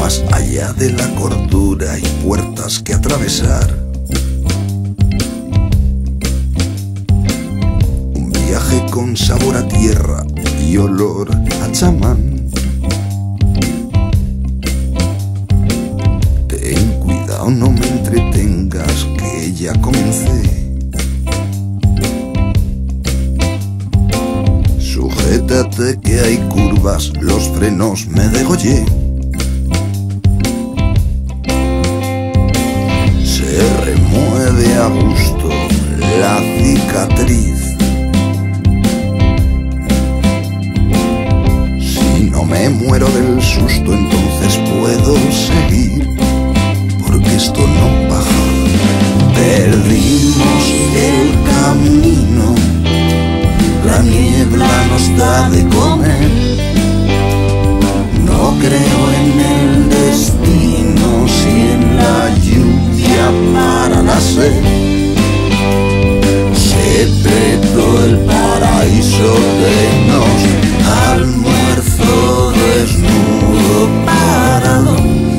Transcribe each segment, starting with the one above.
Más allá de la cordura hay puertas que atravesar. Un viaje con sabor a tierra y olor a chamán. Ten cuidado, no me entretengas, que ya comencé. Sujétate que hay curvas, los frenos me degollé. Se remueve a gusto la cicatriz. Si no me muero del susto, entonces puedo seguir, porque esto no baja. Perdimos el camino, la niebla nos da de comer. No creo en el destino, si en la lluvia para la sed. Se petó el paraíso de nos, almuerzo desnudo para dos.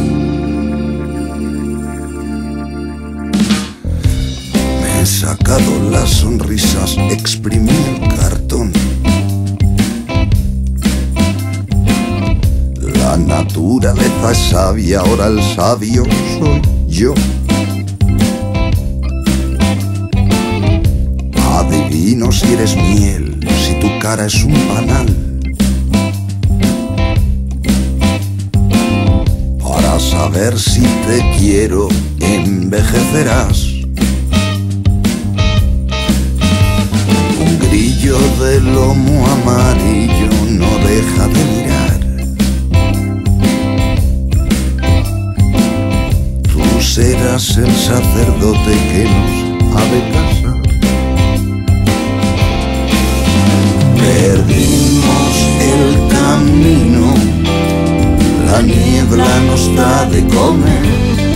Me he sacado las sonrisas, exprimí el cartón. La naturaleza es sabia, ahora el sabio soy yo. Adivino si eres miel, si tu cara es un panal. Para saber si te quiero, envejecerás. Un grillo de lomo amarillo no deja de mirar. Tú serás el sacerdote que nos ha de casar. Perdimos el camino, la niebla nos da de comer.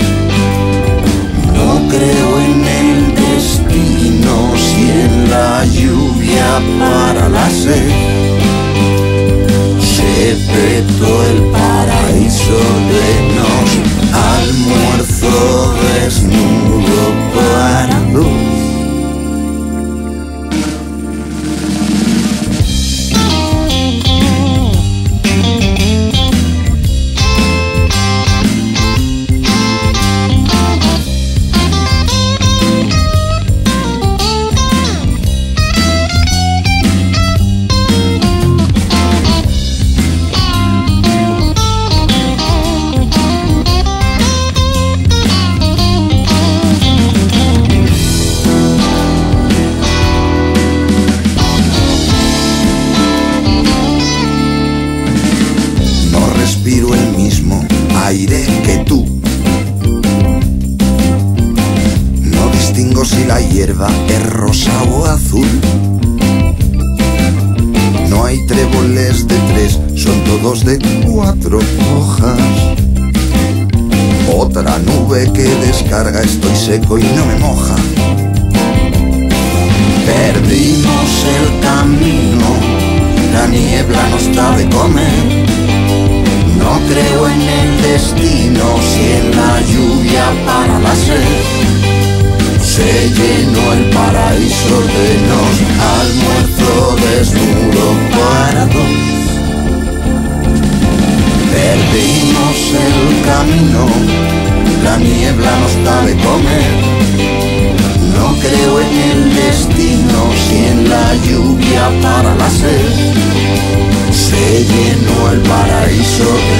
No creo en el destino, si en la lluvia para la sed. Se petó el paraíso de nos, almuerzo desnudo para dos. Respiro el mismo aire que tú. No distingo si la hierba es rosa o azul. No hay tréboles de 3, son todos de 4 hojas. Otra nube que descarga, estoy seco y no me moja. Perdimos el camino, la niebla nos da de comer. No creo en el destino, si en la lluvia para la sed. Se llenó el paraíso de nos, almuerzo desnudo para dos. Perdimos el camino, la niebla nos da de comer. No creo en el destino, si en la lluvia para la sed. Se llenó el paraíso de